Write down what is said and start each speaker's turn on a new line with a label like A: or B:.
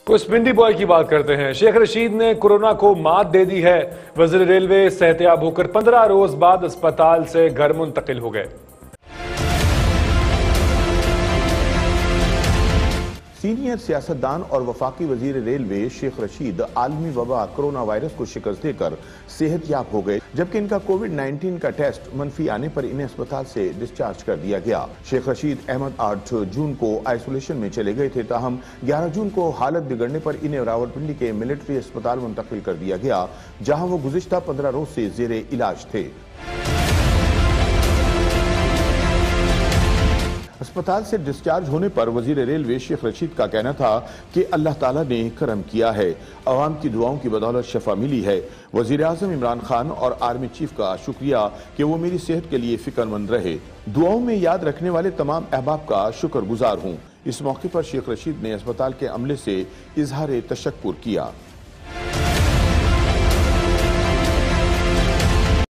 A: कुछ पिंडी बॉय की बात करते हैं। शेख रशीद ने कोरोना को मात दे दी है। वज़ीर रेलवे सेहतियाब होकर 15 रोज बाद अस्पताल से घर मुंतकिल हो गए।
B: सीनियर सियासतदान और वफाकी वजीर रेलवे शेख रशीद आलमी वबा कोरोना वायरस को शिकस्त देकर सेहतयाब हो गए, जबकि इनका कोविड-19 का टेस्ट मनफी आने पर इन्हें अस्पताल से डिस्चार्ज कर दिया गया। शेख रशीद अहमद 8 जून को आइसोलेशन में चले गए थे, ताहम 11 जून को हालत बिगड़ने पर इन्हें रावलपिंडी के मिलिट्री अस्पताल मुंतकिल कर दिया गया, जहां वो गुज़िश्ता 15 रोज से जेरे इलाज थे। अस्पताल से डिस्चार्ज होने पर वजीर रेलवे शेख रशीद का कहना था कि अल्लाह ताला ने करम किया है, अवाम की दुआओं की बदौलत शफा मिली है। वजीर आजम इमरान खान और आर्मी चीफ का शुक्रिया कि वो मेरी सेहत के लिए फिक्रमंद रहे। दुआओं में याद रखने वाले तमाम अहबाब का शुक्रगुजार हूँ। इस मौके पर शेख रशीद ने अस्पताल के अमले से इजहार तशक्कुर किया।